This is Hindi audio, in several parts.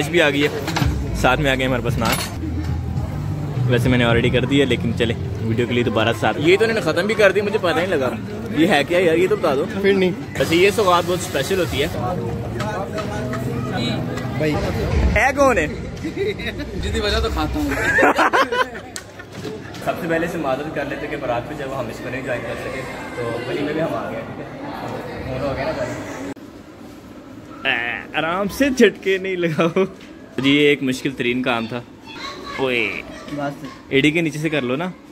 फरमाइश भी आ गई है, साथ में आ गए हमारे पास नान। वैसे मैंने ऑलरेडी कर दी है, लेकिन चले वीडियो के लिए दोबारा साथ। ये तो इन्होंने ख़त्म भी कर दी, मुझे पता नहीं लगा ये है क्या यार, ये तो बता दो फिर। नहीं वैसे ये सौगात बहुत स्पेशल होती है भाई। है कौन है जिसकी वजह तो खाता हूँ। सबसे पहले से मादत कर लेते कि बारात पे जब हम इसको नहीं ज्वाइन कर सके तो वली में भी हम आ गए, ठीक है हो गया ना। आराम से झटके नहीं लगाओ जी, ये एक मुश्किल तरीन काम था। ओए एडी के नीचे से कर लो ना,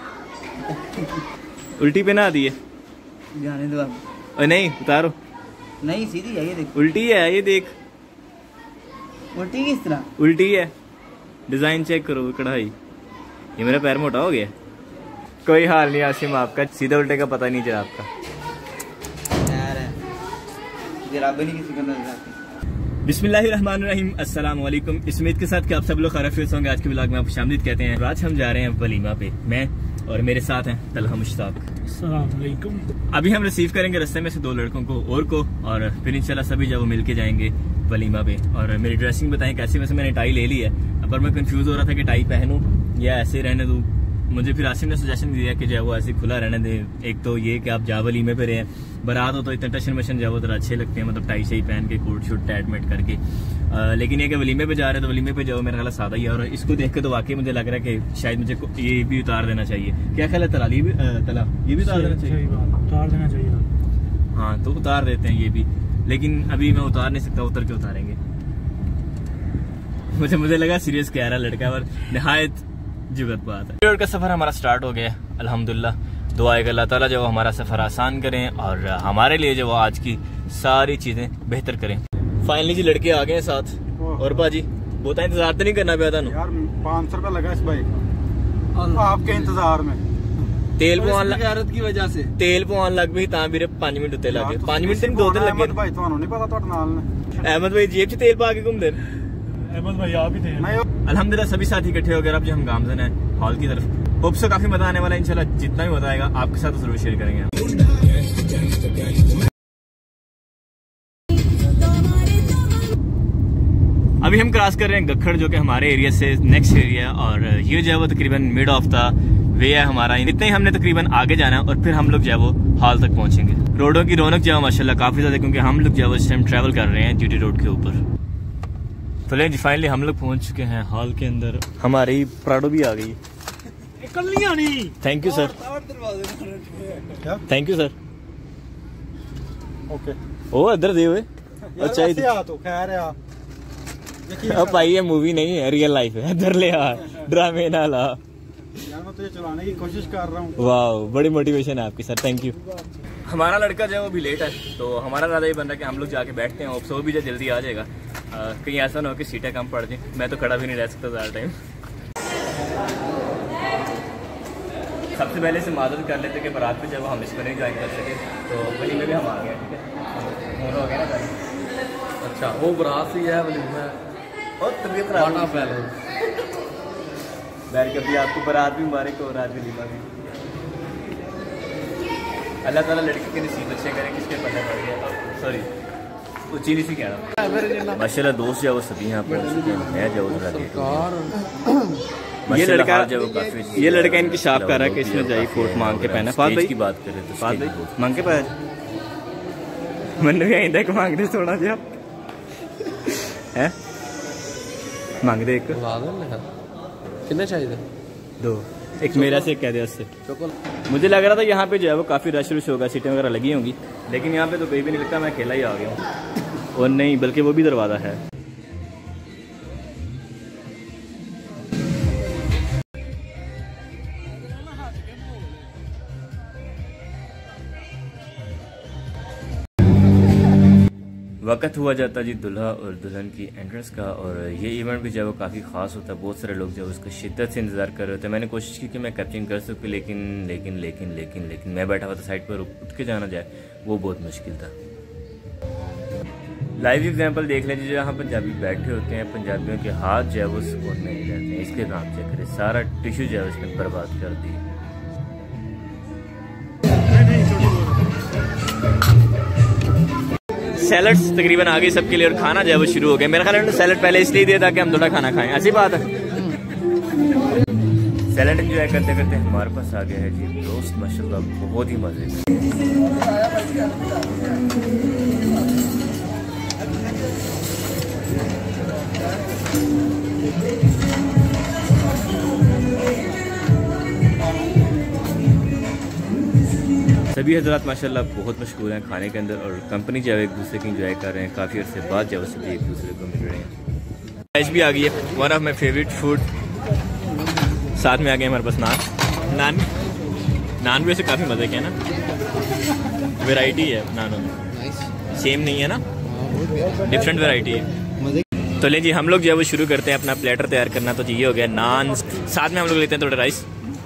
उल्टी पे ना आ दिए जाने दो आप। नहीं उतारो, नहीं सीधी है ये देख, उल्टी है ये देख, उल्टी किस तरह उल्टी है। डिजाइन चेक करो कढ़ाई, ये मेरा पैर मोटा हो गया। कोई हाल नहीं आसिम, आपका सीधा उल्टे का पता नहीं चला आपका यार, जराबे नहीं किसी को नजर आती। बिस्मिल्लाहिर्रहमानिर्रहीम, अस्सलाम वालेकुम। इस उम्मीद के साथ कि आप सब लोग खैरियत होंगे। आज के व्लॉग में आपको खुशामदीद कहते हैं। आज हम जा रहे हैं वलीमा पे, मैं और मेरे साथ हैं तलहा मुश्ताक। अस्सलाम वालेकुम। अभी हम रिसीव करेंगे रास्ते में से 2 लड़कों को और फिर इंशाल्लाह सभी जब वो मिल के जाएंगे वलीमा पे। और मेरी ड्रेसिंग बताएं कैसे। वैसे मैंने टाई ले ली है, पर मैं कंफ्यूज हो रहा था कि टाई पहनूं या ऐसे रहने दूं। मुझे फिर आसिम ने सजेशन दिया कि जो वो ऐसे खुला रहने दें। एक तो ये कि आप जा वलीमे पे रहे, बारात हो तो इतना टशन मशन जो वो अच्छे लगते हैं, मतलब टाई शाई पहन के कोट शूट टैट मैट करके। लेकिन ये कि वलीमे पे जा रहे हैं तो वलीमे पे जाओ, मेरा ख्याल सादा ही है। और इसको देख के तो वाकई मुझे लग रहा है कि शायद मुझे ये भी उतार देना चाहिए। क्या ख्याल है तला, ये भी उतार देना चाहिए? उतार देना चाहिए। हाँ तो उतार देते हैं ये भी, लेकिन अभी मैं उतार नहीं सकता, उतर के उतारेंगे। मुझे लगा सीरियस कह रहा लड़का, और निहायत जुगत बात है। रोड का सफर हमारा स्टार्ट हो गया अल्हम्दुलिल्लाह। दुआ है कि अल्लाह ताला जो हमारा सफर आसान करें और हमारे लिए जो आज की सारी चीजें बेहतर करें। फाइनली जी लड़के आ गए हैं साथ। और बाजी बहुत इंतजार तो नहीं करना पाया था यार, 500 रुपया लगा इस बाइक का आपके इंतजार में। तेल पवान की वजह से तेल पवान लग भी 5 मिनट उत्ते लगे, 5 मिनट 2 दिन लगे। भाई ਤੁਹਾਨੂੰ नहीं पता ਤੁਹਾਡੇ ਨਾਲ ने अहमद भाई जेब च तेल पा के घूमते। अहमद भाई आप ही थे। अल्हम्दुलिल्लाह सभी साथी इकट्ठे हो गए। अब जो हम गामजन है हॉल की तरफ। होप से काफी मजा आने वाला है इंशाल्लाह। जितना भी मजा आएगा आपके साथ जरूर शेयर करेंगे। अभी हम क्रॉस कर रहे हैं गखड़, जो कि हमारे एरिया से नेक्स्ट एरिया, और ये जो है वो तकरीबन मिड ऑफ द वे है हमारा। इतने ही हमने तकरीबन आगे जाना है और फिर हम लोग जो है वो हॉल तक पहुंचेंगे। रोडों की रौनक जो है माशाल्लाह काफी ज्यादा, क्योंकि हम लोग जो है वो इस टाइम ट्रैवल कर रहे हैं जीटी रोड के ऊपर। तो ले फाइनली हम लोग पहुंच चुके हैं हॉल के अंदर। हमारी प्राडो भी आ गई। Thank you sir, thank you sir. Okay ओ इधर दे हुए। अच्छा तो खैर है। अब भाई ये मूवी नहीं है, रियल लाइफ है। इधर ले आ, ड्रामे ना ला यार, मैं तुझे चलाने की कोशिश कर रहा हूँ। वाह बड़ी मोटिवेशन है आपकी सर, थैंक यू। हमारा लड़का जो है वो भी लेट है, तो हमारा ज़्यादा ये बन रहा है कि हम लोग जाके बैठते हैं। वो भी जो जल्दी आ जाएगा, कहीं ऐसा ना हो कि सीटें कम पड़ जाएं। मैं तो खड़ा भी नहीं रह सकता ज़्यादा टाइम। सबसे पहले से मादत कर लेते कि बारात पे जब हम इसको नहीं ज्वाइन कर सके तो वली में भी हम आ गए, ठीक है हो गया ना। अच्छा वो बारात से है वली में, और तबीयत खराब ना फैलो। बैठ कभी आपको बारात भी मुबारक हो, रात वलीमा भी। अल्लाह ताला लड़की के नसीब अच्छे करें, किसके पता पड़ गया। सॉरी वो चीनी से कह रहा। माशाल्लाह दोस्त जो वो सभी यहाँ पर है जो ये लड़का इनकी शाप कर रहा है कि इसमें जाइए कोट मांग के पहना। फाद भाई की बात करें तो फाद भाई मांग के पाया मैंने भी आई तक मांग दे थोड़ा जा है मांग दे। एक कितने चाहिए? 2, एक मेरा से एक कह दे उससे। मुझे लग रहा था यहाँ पे जो है वो काफ़ी रश होगा, सीटें वगैरह लगी होंगी, लेकिन यहाँ पे तो कोई भी नहीं लगता। मैं अकेला ही आ गया हूँ। और नहीं बल्कि वो भी दरवाज़ा है। वक्त हुआ जाता जी दुल्हा और दुल्हन की एंट्रेंस का, और ये इवेंट भी जो है वो काफ़ी ख़ास होता है। बहुत सारे लोग जो है उसका शिद्दत से इंतज़ार कर रहे होते हैं। मैंने कोशिश की कि मैं कैप्चरिंग कर सकूँ, लेकिन मैं बैठा हुआ था साइड पर, उठ के जाना जाए वो बहुत मुश्किल था। लाइव एग्जांपल देख लीजिए, जहाँ पंजाबी बैठे होते हैं, पंजाबियों के हाथ जो है वो सुकून में नहीं रहते हैं। इसके काम चेक करें, सारा टिश्यू जो है उसने बर्बाद कर दी। सैलड्स तकरीबन आ गई सबके लिए और खाना जो है वो शुरू हो गया। मेरा ख्याल है सैलड पहले इसलिए दिया ताकि हम थोड़ा खाना खाएं, ऐसी बात है। सैलड एंजॉय करते करते हमारे पास आ गया है जी रोस्ट, माशाल्लाह बहुत ही मजे। सभी हजरात माशाल्लाह बहुत मशहूर हैं खाने के अंदर और कंपनी जो है एक दूसरे की एंजॉय कर रहे हैं। काफ़ी अर्से बाद जो है सभी एक दूसरे को मिल रहे हैं। राइस भी आ गई है, one of my favourite food. साथ में आ गए हमारे पास नान भी वैसे काफ़ी मज़े के है ना, वैरायटी है नानों में, सेम नहीं है ना, डिफरेंट वैरायटी है। तो ले जी हम लोग जो है वो शुरू करते हैं अपना प्लेटर तैयार करना। तो ये हो गया नान, साथ में हम लोग लेते हैं थोड़ा राइस।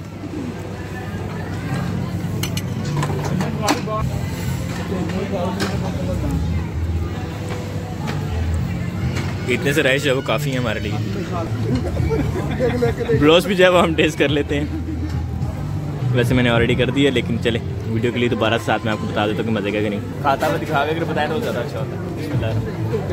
इतने से राइस जो है वो काफ़ी है हमारे लिए। ब्रोस भी जो है वो हम टेस्ट कर लेते हैं, वैसे मैंने ऑलरेडी कर दिया, लेकिन चले वीडियो के लिए दोबारा साथ में आपको बता देता हूँ कि मज़े का कि नहीं। खाता हुआ दिखा अगर बताया तो ज़्यादा अच्छा होता है।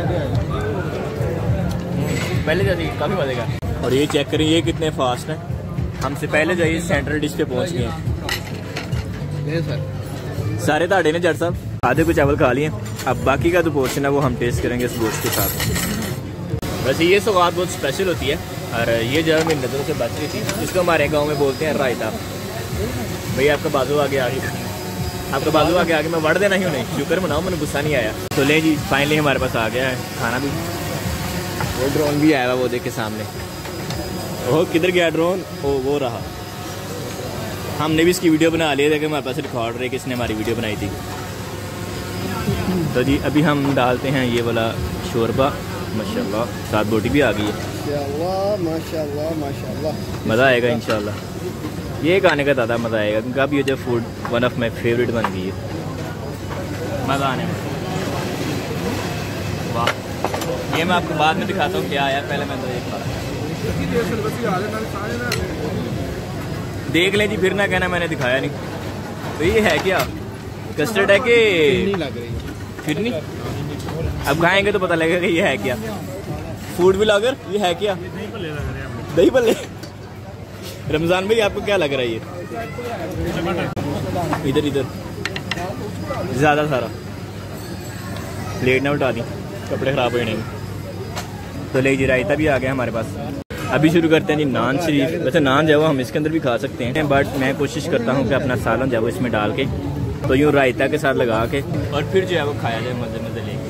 पहले जैसे काफ़ी मज़े का। और ये चेक करें ये कितने फास्ट हैं, हमसे पहले जो है सेंट्रल डिश पे पहुँच गए हैं। सारे ताड़े ने जट साहब, आधे को चावल खा लिए, अब बाकी का जो पोर्शन है वो हम टेस्ट करेंगे इस गोश्त के साथ। वैसे ये सौगात बहुत स्पेशल होती है और ये जो है मेरी नज़रों से बच रही थी। इसको हमारे गांव में बोलते हैं रायता। भाई आपका बाजू आगे आपका बाजू आगे मैं वड़ देना ही नहीं, शुक्र मनाओ मैंने गुस्सा नहीं आया। तो ले जी फाइनली हमारे पास आ गया है खाना भी। वो ड्रोन भी आया हुआ वो देख के सामने, ओह किधर गया ड्रोन, ओ वो रहा। हमने भी इसकी वीडियो बना लिया था कि हमारे पास रिकॉर्ड रहे किसने हमारी वीडियो बनाई थी। तो जी अभी हम डालते हैं ये वाला शोरबा, माशाल्लाह साथ बोटी भी आ गई है। माशाल्लाह मज़ा आएगा इंशाल्लाह। ये खाने का ज़्यादा मज़ा आएगा क्योंकि अब ये जो food one of my favourite बन गई है, मज़ा आने में। वाह, ये मैं आपको बाद में दिखाता हूँ क्या आया, पहले मैं तो देख लें जी, फिर ना कहना मैंने दिखाया नहीं। तो ये है क्या, कस्टर्ड है कि लग रही फिर नहीं, अब खाएंगे तो पता लगेगा कि ये है क्या। फूड व्लॉगर, ये है क्या, दही भल्ले। रमजान भाई आपको क्या लग रहा है ये, इधर इधर ज़्यादा सारा प्लेट ना उठा दी, कपड़े ख़राब हो जाएंगे। तो ले जी रायता भी आ गया हमारे पास। अभी शुरू करते हैं जी नान शरीफ। वैसे नान जो है वो हम इसके अंदर भी खा सकते हैं, बट मैं कोशिश करता हूँ कि अपना सालन जो है वो इसमें डाल के, तो यूँ रायता के साथ लगा के और फिर जो है वो खाया जाए मज़े मज़े लेके।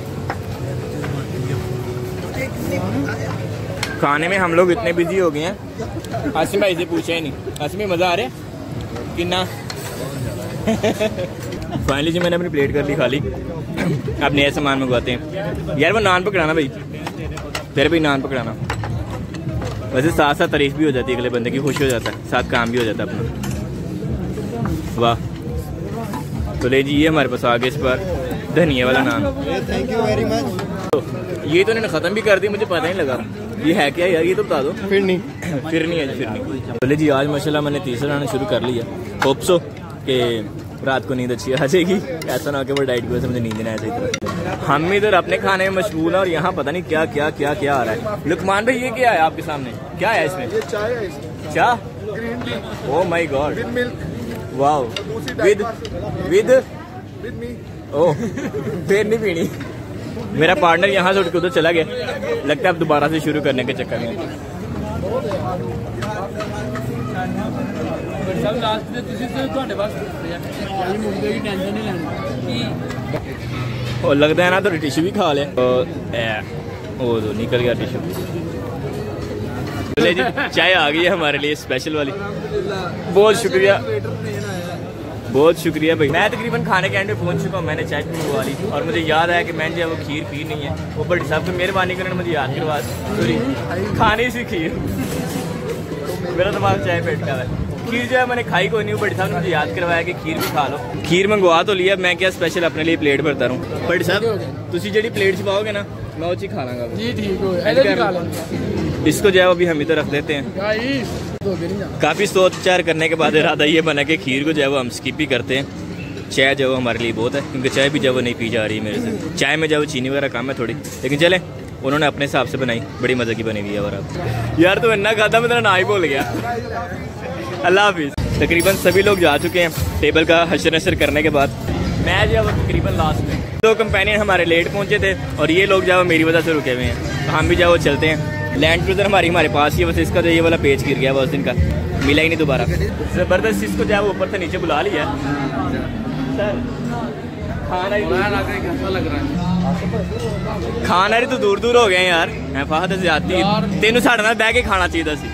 खाने में हम लोग इतने बिजी हो गए हैं, आसिम भाई से पूछा ही नहीं, आसिम मज़ा आ रहा है कि ना। फाइनली जी मैंने अपनी प्लेट कर ली खाली, अब नया सामान मंगवाते हैं। यार वो नान पकड़ाना भाई, तेरे भी नान पकड़ाना। वैसे साथ साथ तारीफ भी हो जाती है, अगले बंदे की खुश हो जाता है, साथ काम भी हो जाता है अपना। वाह, तो ले जी ये हमारे पास आ गए इस पर धनिया वाला naan. Thank you very much. तो ये तो इन्होंने ख़त्म भी कर दी, मुझे पता नहीं लगा ये है क्या यार, ये तो बता दो। फिर नहीं है जी, फिर नहीं। बोले जी आज माशाल्लाह मैंने तीसरा आना शुरू कर लिया, होप सो कि रात को नींद अच्छी आ जाएगी, ऐसा ना हो कि वो डाइट की वजह से मुझे नींद नहीं आ जाएगी। हम इधर अपने खाने में मशगूल है और यहाँ पता नहीं क्या क्या क्या क्या आ रहा है। लुकमान भाई ये क्या है आपके सामने, क्या है इसमें? ये चाय है, इसमें चाय, green tea, oh my God, with milk, wow, with with me. Oh फिर नहीं पीनी। मेरा पार्टनर यहाँ से उठ के उधर चला गया, लगता है अब दोबारा से शुरू करने के चक्कर में। और लगता है ना तो टिश्यू भी खा ले, ओ तो निकल गया टिश्यू। ले जी चाय आ गई है हमारे लिए स्पेशल वाली, बहुत शुक्रिया, बहुत शुक्रिया भाई। मैं तकरीबन खाने के एंड पे पहुंच चुका हूँ, मैंने चाय भी मंगवा ली और मुझे याद आया कि मैंने जो वो खीर पी नहीं है, वो बड़ी साहब की मेहरबानी करने मुझे याद करवा सॉरी खाने सी खीर, मेरा दिमाग चाय पे अटका है। खीर जो है मैंने खाई कोई नहीं, बड़ी साहब ने मुझे याद करवाया कि खीर भी खा लो। खीर मंगवा तो लिया, मैं क्या स्पेशल अपने लिए प्लेट भरता रहूँ। बड़ी साहब तुसी जी प्लेट छपाओगे ना मैं वो चीज खा लांगा जी, ठीक हो। इसको जो है अभी हम इधर रख देते हैं। काफ़ी सोच विचार करने के बाद इरादा ये बना कि खीर को जो है वो हम स्किप ही करते हैं, चाय जो हमारे लिए बहुत है, क्योंकि चाय भी जब वो नहीं पी जा रही है मेरे से। चाय में जब चीनी वगैरह कम है थोड़ी, लेकिन चले उन्होंने अपने हिसाब से बनाई, बड़ी मज़े की बनी हुई है। और अब यार तो इतना खाता मैं तेरा ना ही भूल गया। अल्लाह हाफिज़। तकरीबन सभी लोग जा चुके हैं टेबल का हशर नशर करने के बाद। मैं जो है तकरीबन लास्ट में, 2 कंपेनियन हमारे लेट पहुंचे थे और ये लोग जो मेरी वजह से रुके हुए हैं, तो हम भी जो चलते हैं। लैंड क्रूजर हमारे पास ही, बस इसका जो ये वाला पेज गिर गया, बस दिन का मिला ही नहीं दोबारा। ज़बरदस्त इसको जो है वो ऊपर से नीचे बुला लिया सर। खाना ही लग रहा है, खाना ही तो दूर दूर हो गए यार। मैं फाहद ज्यादा तेन साढ़े नाल बह के खाना चाहिए सी।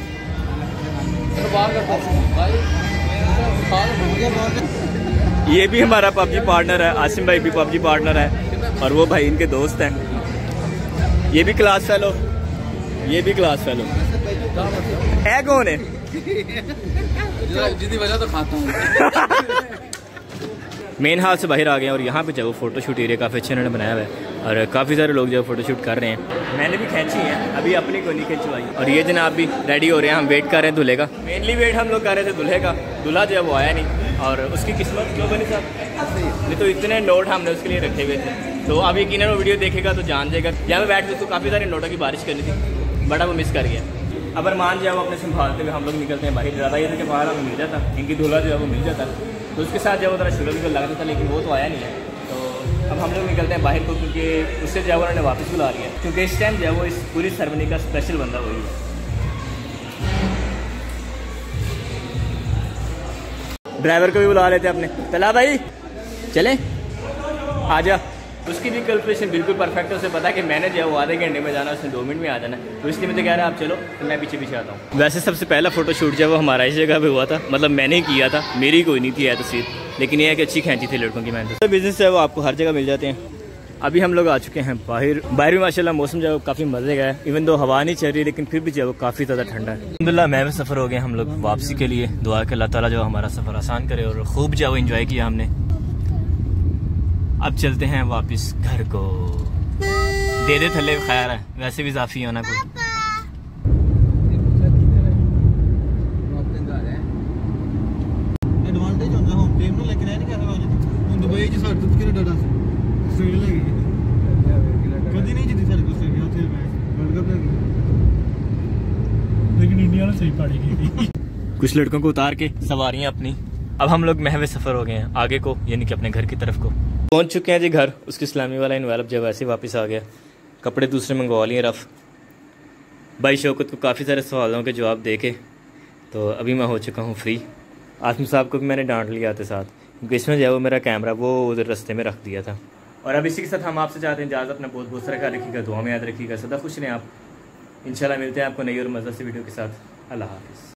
ये भी हमारा पबजी पार्टनर है, आसिम भाई भी पबजी पार्टनर है, और वो भाई इनके दोस्त हैं। ये भी क्लास फेलो, ये भी क्लास फेलो है। कौन है जिसकी वजह तो खाता हूँ। मेन हाल से बाहर आ गए और यहाँ पे जो फोटो शूट एरिया काफ़ी अच्छे इन्होंने बनाया हुआ है और काफ़ी सारे लोग जो फोटो शूट कर रहे हैं। मैंने भी खींची है, अभी अपनी को नहीं खिंचवाई। और ये जनाब भी रेडी हो रहे हैं, हम वेट कर रहे हैं दूल्हे का। मेनली वेट हम लोग कर रहे थे दूल्हे का। दूल्हा जो है वो आया नहीं और उसकी किस्मत क्यों बनी साहब, नहीं तो इतने नोट हमने उसके लिए रखे हुए थे। तो अब यकीनन वो वीडियो देखेगा तो जान जाएगा। यहाँ पे बैठ के तो काफ़ी सारे नोटों की बारिश करनी थी, बड़ा वो मिस कर गया। अब अरमान जो है वो अपने संभालते हुए हम लोग निकलते हैं बाहर। ज़्यादा ये था कि बाहर हमें मिल जाता, इनकी दूल्हा जो है वो मिल जाता, तो उसके साथ जब वो थोड़ा शुगर भी लगता था, लेकिन वो तो आया नहीं है। तो अब हम लोग निकलते हैं बाहर को, क्योंकि उससे जो है उन्होंने वापस बुला लिया, क्योंकि इस टाइम जो है वो इस पूरी सेरेमनी का स्पेशल बंदा वही है। ड्राइवर को भी बुला लेते हैं अपने। तला भाई चले आ जा। उसकी भी कैलकुलेशन बिल्कुल परफेक्ट है, उसे पता है कि मैंने जो है वो आधे घंटे में जाना, उसने 2 मिनट में आ जाना, तो इसलिए मुझे कह रहा है आप चलो, तो मैं पीछे पीछे आता हूँ। वैसे सबसे पहला फोटो शूट जो है वो हमारा इस जगह पे हुआ था, मतलब मैंने ही किया था, मेरी कोई नहीं थी है तस्वीर, लेकिन ये है कि अच्छी खींची थी लड़कों की मेहनत। तो बिजनेस है वो आपको हर जगह मिल जाते हैं। अभी हम लोग आ चुके हैं बाहर। बाहर भी माशाल्लाह मौसम जो है काफ़ी मजे का है, इवन दो हवा नहीं चल रही, लेकिन फिर भी जो है वो काफ़ी ज़्यादा ठंडा है। अल्हम्दुलिल्लाह मैं भी सफ़र हो गए हम लोग वापसी के लिए। दुआ कि अल्लाह ताला जो हमारा सफ़र आसान करे और खूब जो है इंजॉय किया हमने। अब चलते हैं वापस घर को। दे दे थले खैर है, वैसे भी इजाफी होना कोई। एडवांटेज होता है होम टीम ਨੂੰ, लेकिन ਇਹ ਨਹੀਂ ਕਹਿ ਸਕਦਾ ਹੁਣ ਦੁਬਈ 'ਚ ਸਾਡੇ ਤੋਂ ਕਿਹੜਾ ਡਾਟਾ ਸੀ ਆਸਟ੍ਰੇਲੀਆ ਲੈ ਗਈ, ਕਦੀ ਨਹੀਂ ਜਿੱਤੀ ਸਾਡੇ ਕੋਲ ਆਸਟ੍ਰੇਲੀਆ ਉੱਥੇ ਮੈਚ ਵਰਲਡ कप ਲੈ गई, लेकिन इंडिया ने सही पारी की थी। कुछ लड़कों को उतार के सवारियां अपनी। अब हम लोग महवे सफ़र हो गए हैं आगे को, यानी कि अपने घर की तरफ को पहुंच चुके हैं जी। घर उसकी इस्लामी वाला इन्वेलप जब वैसे वापस आ गया, कपड़े दूसरे मंगवा लिए रफ़। भाई शौकत को काफ़ी सारे सवालों के जवाब दे के तो अभी मैं हो चुका हूँ फ्री। आसम साहब को भी मैंने डांट लिया आते साथ, क्योंकि इसमें जो है वो मेरा कैमरा वो उधर रास्ते में रख दिया था। और अब इसी के साथ हम आपसे चाहते हैं इजाज़त, अपना बहुत बहुत सारा ख्याल रखिएगा, दुआ में याद रखिएगा, सदा खुश रहें आप। इंशाल्लाह मिलते हैं आपको नई और मज़े से वीडियो के साथ। अल्लाह हाफ़िज़।